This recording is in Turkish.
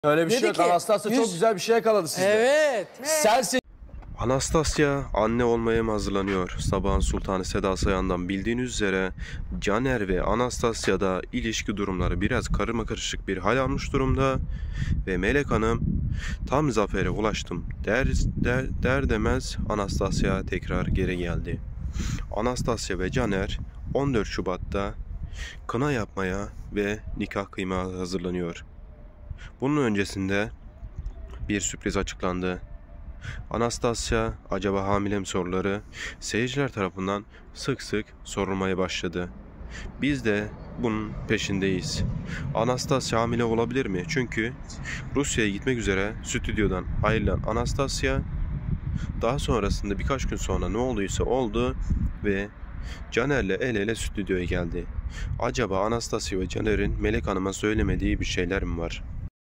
Öyle bir Dedi şey yok. ki, Anastasya çok güzel bir şey yakaladı sizde. Evet. Sensin. Anastasya anne olmaya mı hazırlanıyor? Sabahın Sultanı Seda Sayan'dan bildiğiniz üzere Caner ve Anastasya'da ilişki durumları biraz karışık bir hal almış durumda ve Melek Hanım tam zafere ulaştım der demez Anastasya tekrar geri geldi. Anastasya ve Caner 14 Şubat'ta kına yapmaya ve nikah kıymaya hazırlanıyor. Bunun öncesinde bir sürpriz açıklandı. Anastasya acaba hamile mi soruları seyirciler tarafından sık sık sorulmaya başladı. Biz de bunun peşindeyiz. Anastasya hamile olabilir mi? Çünkü Rusya'ya gitmek üzere stüdyodan ayrılan Anastasya daha sonrasında birkaç gün sonra ne olduysa oldu ve Caner'le el ele stüdyoya geldi. Acaba Anastasya ve Caner'in Melek Hanım'a söylemediği bir şeyler mi var?